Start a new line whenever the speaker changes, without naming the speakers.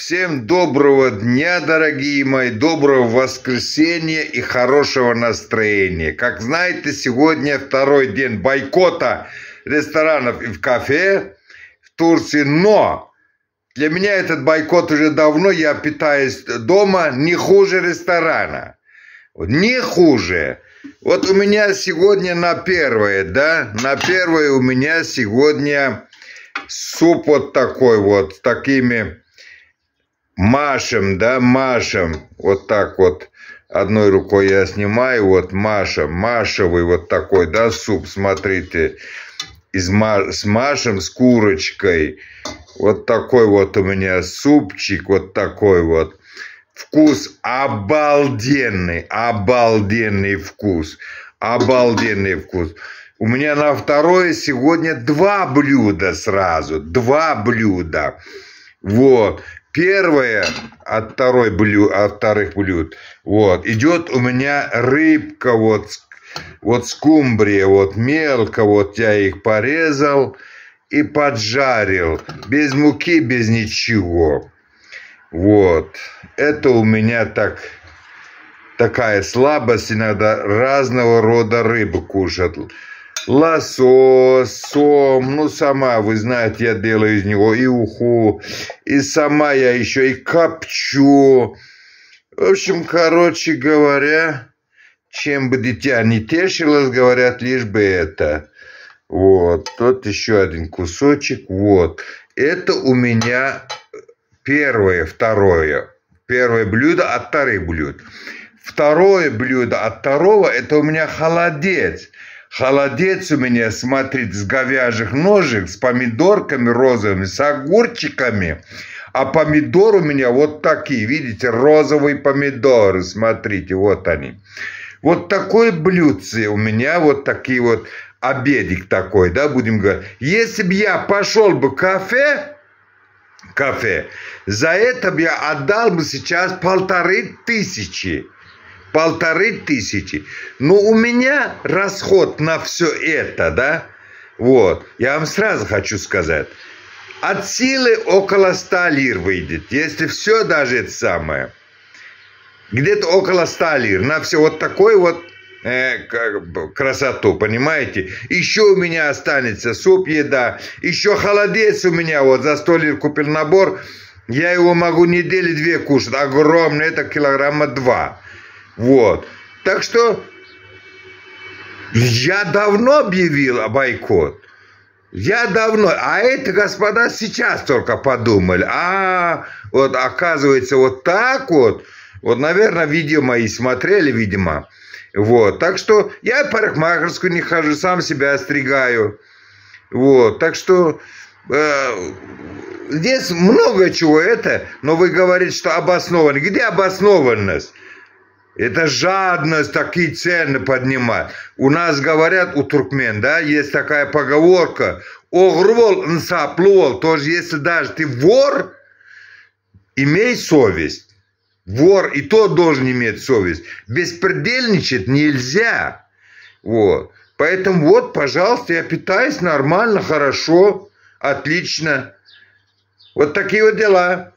Всем доброго дня, дорогие мои, доброго воскресенья и хорошего настроения. Как знаете, сегодня второй день бойкота ресторанов и в кафе в Турции, но для меня этот бойкот уже давно, я питаюсь дома не хуже ресторана. Не хуже. Вот у меня сегодня на первое у меня сегодня суп вот такой вот, с такими машем, вот так вот, одной рукой я снимаю, вот машевый вот такой, суп, смотрите, с машем, с курочкой, вот такой вот у меня супчик, вот такой вот. Вкус обалденный вкус. У меня на второе сегодня два блюда сразу. Вот. Первое от вторых блюд. Вот. Идет у меня рыбка, вот скумбрия, вот мелко, вот я их порезал и поджарил. Без муки, без ничего. Вот. Это у меня такая слабость иногда разного рода рыбы кушать. Лосось, сом, сама, вы знаете, я делаю из него и уху, и сама я еще и копчу. В общем, короче говоря, чем бы дитя не тешилось, говорят, лишь бы это. Вот, тут еще один кусочек, вот. Это у меня первое блюдо от вторых блюд. Второе блюдо от второго, это у меня холодец. Холодец у меня, смотрите, с говяжьих ножек, с помидорками розовыми, с огурчиками. А помидор у меня вот такие, видите, розовые помидоры, смотрите, вот они. Вот такое блюдце у меня, вот такие вот, обедик такой, будем говорить. Если бы я пошел бы в кафе, за это бы я отдал бы сейчас 1500. 1500. Но у меня расход на все это, вот. Я вам сразу хочу сказать. От силы около 100 лир выйдет. Если все даже это самое. Где-то около 100 лир. На все вот такой вот красоту, понимаете? Еще у меня останется суп, еда. Еще холодец у меня, вот за 100 лир купил набор. Я его могу недели 2 кушать. Огромный, это килограмма 2. Вот. Так что я давно объявил о бойкот. А это, господа, сейчас только подумали. Вот оказывается, вот так вот. Вот, наверное, видео мои смотрели, видимо. Вот. Так что я в парикмахерскую не хожу, сам себя остригаю. Вот. Так что здесь много чего но вы говорите, что обоснованно. Где обоснованность? Это жадность, такие цены поднимать. У нас говорят, у туркмен, есть такая поговорка. Огрвол нсаплувал. Тоже если даже ты вор, имей совесть. Вор и тот должен иметь совесть. Беспредельничать нельзя. Вот. Поэтому вот, пожалуйста, я питаюсь нормально, хорошо, отлично. Вот такие вот дела.